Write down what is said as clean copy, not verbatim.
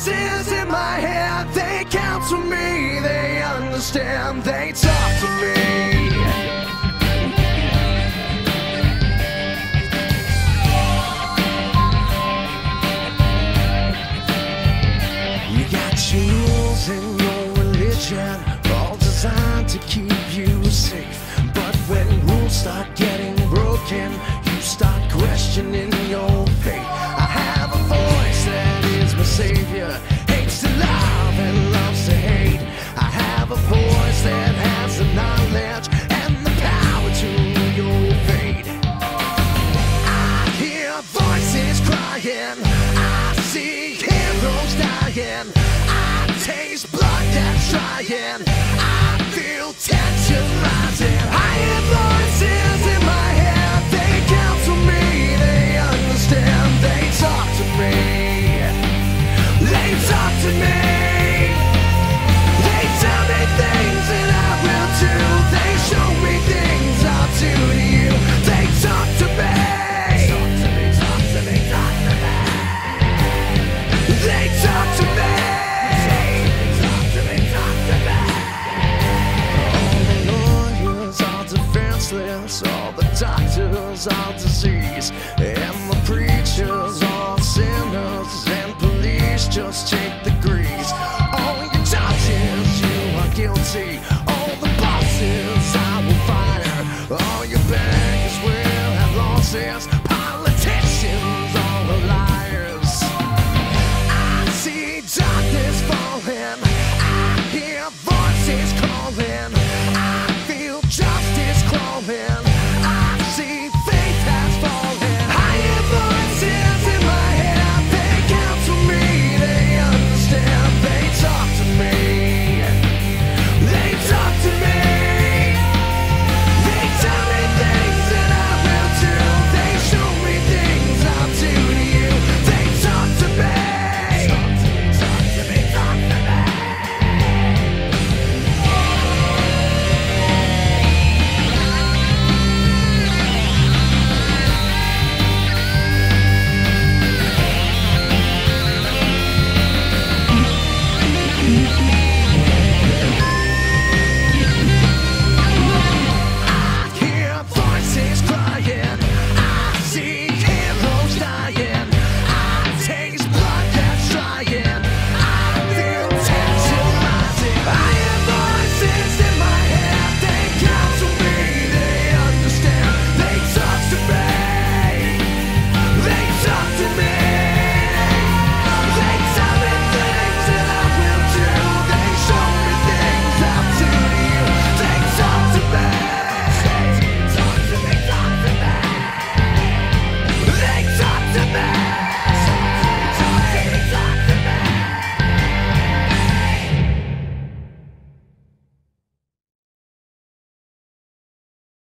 voices in my head, they counsel me, they understand, they talk to me. You got your rules in your religion, all designed to keep you safe. But when rules start getting broken, you start questioning your faith. I have a voice that is my savior, hates to love and loves to hate. I have a voice that has the knowledge and the power to your fate. I hear voices crying, I see heroes dying, I taste blood that's trying, I feel tension rising. I hear voices in my head, they counsel me, they understand, they talk to me, they talk to me, they tell me things that I will do, they show me things I'll do to you, they talk to me, talk to me, talk to me, talk to me, they talk to me, talk to me, talk to me. All the lawyers are defenseless, all the doctors are disease, and the preachers are sinners, and police just take the grease. All your judges, you are guilty, all the bosses I will fire, all your bankers will have losses.